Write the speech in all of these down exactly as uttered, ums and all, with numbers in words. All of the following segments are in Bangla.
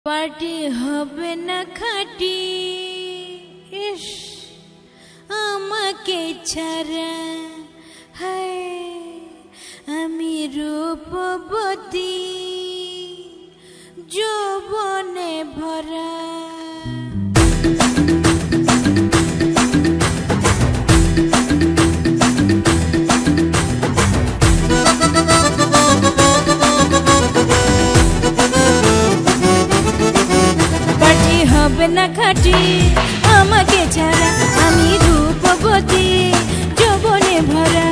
পার্টি হবে না খাটি ইস আমাকে ছাড়া হায় আমি রূপবতী যৌবনে ভরা না খাটি আমাকে ছাড়া আমি রূপবতী যৌবনে ভরা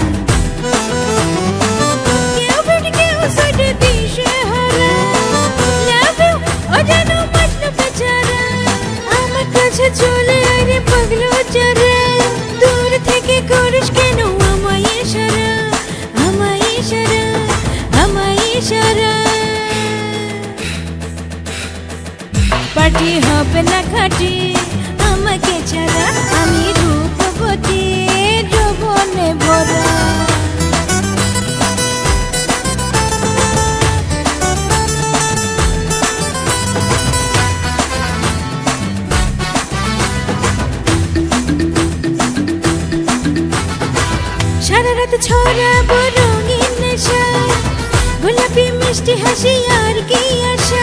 কেউ বেটি কেউ সাইডে দিশে হারা লাভ ইউ অজানো মজনু বেচারা আমার কাছে চলে আরে পাগলো যারা দূর থেকে করিস কেন আমায় ইশারা আমায় ইশারা আমায় ইশারা পার্টি হবে না খাটি আমাকে ছাড়া আমি রূপবতী যৌবনে ভরা সারা রাত ছড়াবো রঙিন নেশা গোলাপি মিষ্টি হাসি আর কি আশা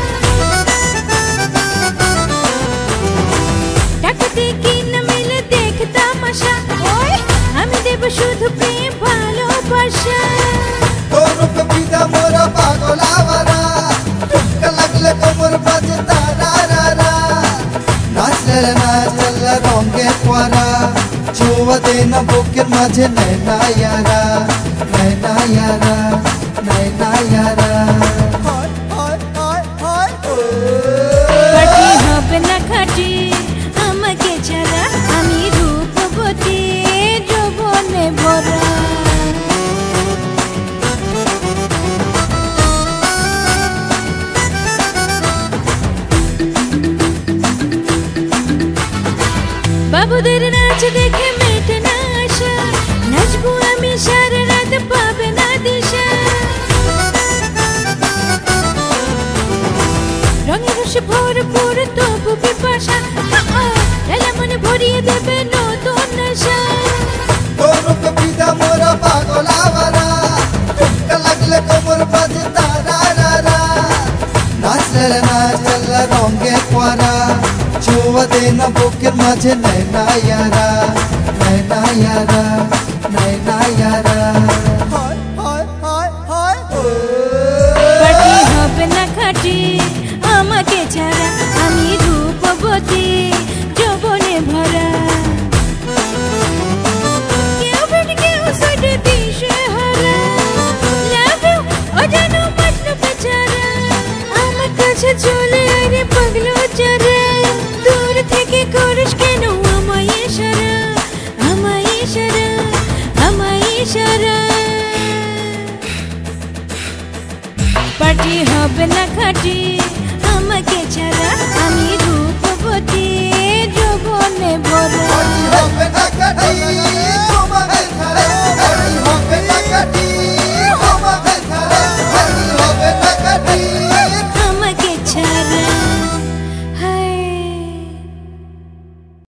আমি দেব শুধু প্রেম ভালোবাসা তোর কবিতা মোরা পাগলা ভরা ঠুমকা লাগলে কোমর বাজে তারা রা নাচলে নাচল রঙে পরা ছোঁয়া দে না বুকের মাঝে নैना यारा नैना यारा नैना यारा হায় হায় হায় হায় পার্টি হবে না খাটি আমাকে ছাড়া আমি রূপবতী যৌবনে ভরা বাবুদের নাচ দেখে মেটে না আশা নাচবো আমি সারা রাত পাবে না দিশা রঙের রসে ভরপুর তবু পিপাসা এলা মনে ভরিয়ে দেবে নতুন নেশা তোর কবিতা মোরা পাগলা ভরা ঠুমকা লাগলে কোমর বাজে তারা রা নাচলে নাচল রঙে পরা ছোঁয়া দে না বুকের মাঝে নैना यारा नैना यारा नैना यारा হায় হায় হায় হায় পার্টি হবে না খাটি আমাকে ছাড়া আমি রূপবতী যৌবনে ভরা কেউ বেটি কেউ সাইডে দিশে হারা লাভ ইউ অজানো মজনু বেচারা আমার কাছে চলে আরে পাগলো যারা দূর থেকে করিস কেন আমায় ইশারা আমায় ইশারা আমায় ইশারা পার্টি হবে না খাটি আমাকে ছাড়া আমি রূপবতী যৌবনে ভরা হবে না কাটি